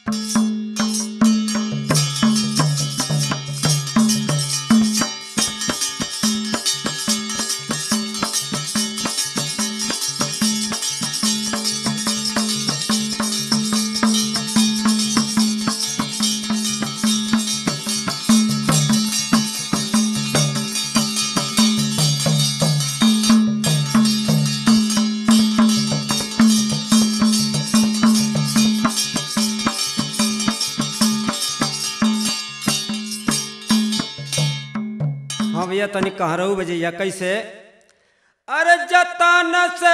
हाँ भैया तनिक कहाँ रहू बजैया कैसे। अरे जतन से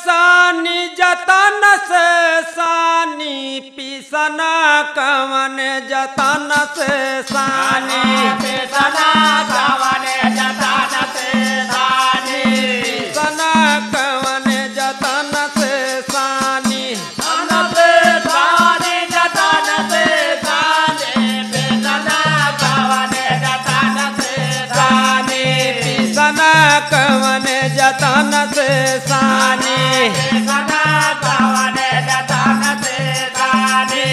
सानी पीसना कवन जतन से सानी पीसना कवन जतन से सानी पीसना कवन जतन से सानी कवन जतन से सानी सना कवन जतन से सानी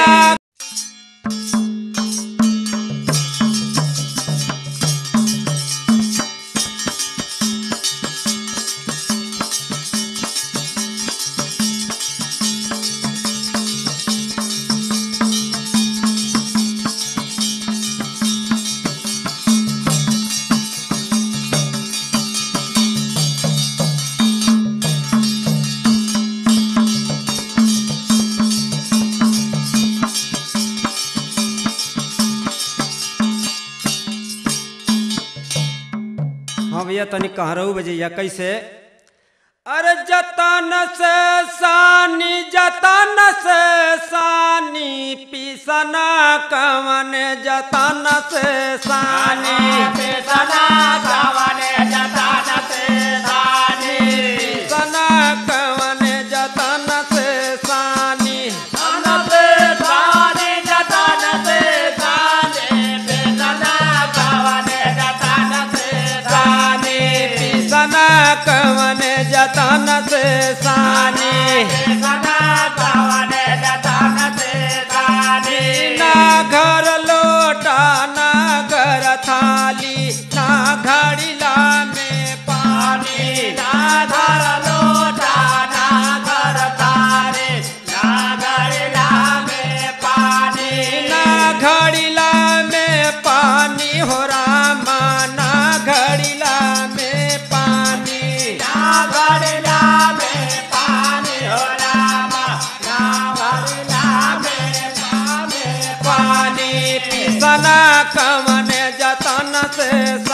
हाँ भैया तनिक कहाँ रहू बजैया कैसे। अरे जतन से सानी पीसना कवन जतन से सानी पीसना कवन जतन से सानी पीसना कवन जतन से सानी कवन जतन से सानी सना कवन जतन से सानी ना घर लोटा ना घर थाली ना घड़ीला में पानी ना घर लोटा ना घर थाली ना घड़ीला में पानी ना घड़ीला में पानी हो रामा ना घड़ीला में पानी ना घड़ीला में पानी हो रामा ना घड़ीला में पानी पीसना कवन जतन से